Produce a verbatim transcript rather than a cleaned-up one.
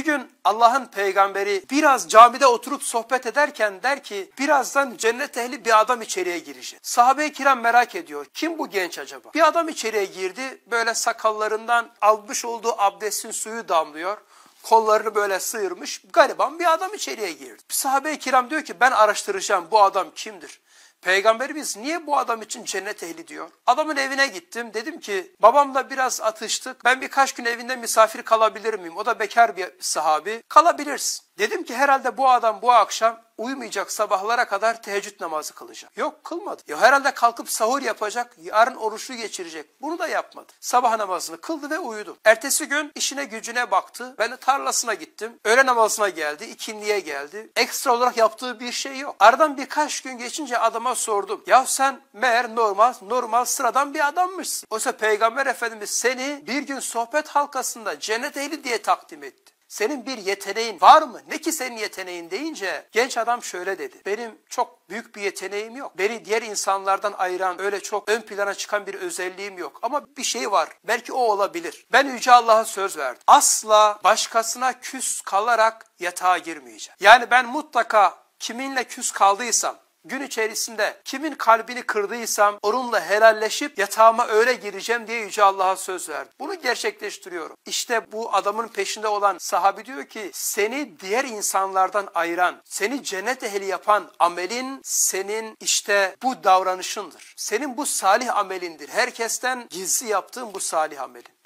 Bir gün Allah'ın peygamberi biraz camide oturup sohbet ederken der ki birazdan cennet ehli bir adam içeriye girecek. Sahabe-i kiram merak ediyor. Kim bu genç acaba? Bir adam içeriye girdi. Böyle sakallarından almış olduğu abdestin suyu damlıyor. Kollarını böyle sıyırmış gariban bir adam içeriye girdi. Sahabe-i kiram diyor ki ben araştıracağım bu adam kimdir? Peygamberimiz niye bu adam için cennet ehli diyor? Adamın evine gittim. Dedim ki babamla biraz atıştık. Ben birkaç gün evinde misafir kalabilir miyim? O da bekar bir sahabi. Kalabilirsin. Dedim ki herhalde bu adam bu akşam uyumayacak, sabahlara kadar teheccüd namazı kılacak. Yok, kılmadı. Ya herhalde kalkıp sahur yapacak, yarın oruçlu geçirecek. Bunu da yapmadı. Sabah namazını kıldı ve uyudu. Ertesi gün işine gücüne baktı. Ben de tarlasına gittim. Öğle namazına geldi, ikindiye geldi. Ekstra olarak yaptığı bir şey yok. Aradan birkaç gün geçince adama sordum. Ya sen meğer normal, normal sıradan bir adammışsın. Oysa Peygamber Efendimiz seni bir gün sohbet halkasında cennet ehli diye takdim etti. Senin bir yeteneğin var mı? Ne ki senin yeteneğin deyince genç adam şöyle dedi. Benim çok büyük bir yeteneğim yok. Beni diğer insanlardan ayıran öyle çok ön plana çıkan bir özelliğim yok. Ama bir şey var. Belki o olabilir. Ben Yüce Allah'a söz verdim. Asla başkasına küs kalarak yatağa girmeyeceğim. Yani ben mutlaka kiminle küs kaldıysam, gün içerisinde kimin kalbini kırdıysam onunla helalleşip yatağıma öyle gireceğim diye Yüce Allah'a söz verdim. Bunu gerçekleştiriyorum. İşte bu adamın peşinde olan sahabi diyor ki seni diğer insanlardan ayıran, seni cennet ehli yapan amelin senin işte bu davranışındır. Senin bu salih amelindir. Herkesten gizli yaptığın bu salih amelin.